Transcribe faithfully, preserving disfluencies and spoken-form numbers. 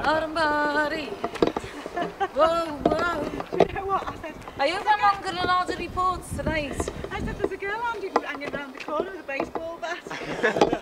Autumn party. Whoa, whoa. Do you know what I said? Are you from Uncle and Alder reports tonight? I said there's a girl hanging, hanging around the corner with a baseball bat.